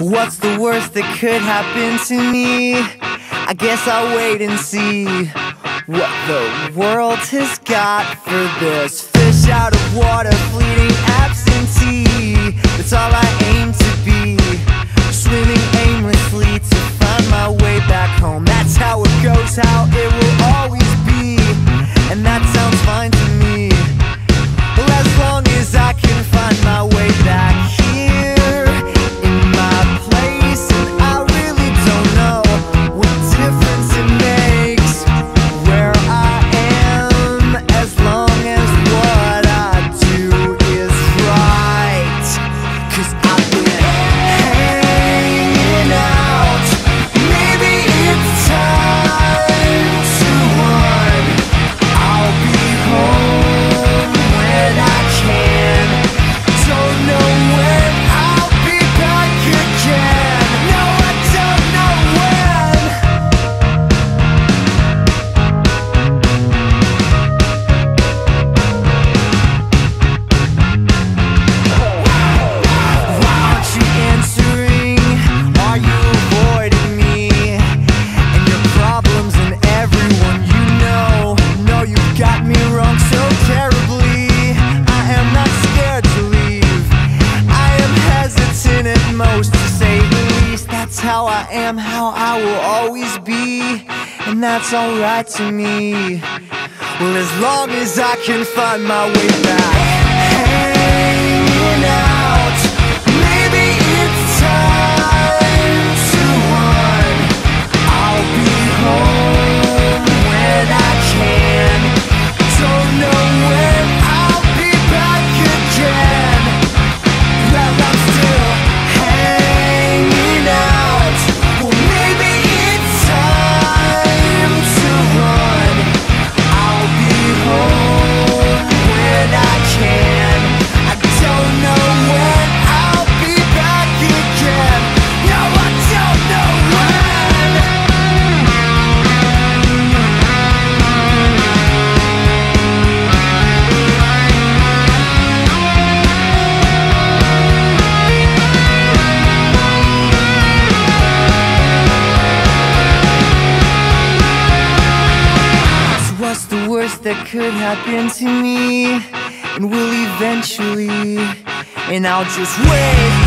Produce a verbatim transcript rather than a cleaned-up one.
What's the worst that could happen to me? I guess I'll wait and see what the world has got for this fish out of water, fleeting absentee. That's all I aim to be, swimming aimlessly to find my way back home. That's how it goes, how it will always be, and that sounds fine to me. Well, as long as I can find my way back here in my place, and I really don't know what difference it makes where I am, as long as what I do is right. 'Cause I've been hanging out, maybe it's time to run. I'll be home when I can, don't know when I'll be back again. No, I don't know when. Why aren't you answering? Are you avoiding me and your problems and everyone you know? No, you've got me wrong so terribly. I am not scared to leave, I am hesitant at most, to say the least. That's how I am, how I will always be, and that's alright to me. Well, as long as I can find my way back, hanging out, maybe it's time to run. I'll be home when I can, don't know when I'll be back again. Well, I'm still hanging out. Well, maybe it's time to run. I'll be home when I can, I don't know when I'll be back again. No, I don't know when. So what's the worst that could happen to me? And will eventually, and I'll just wait.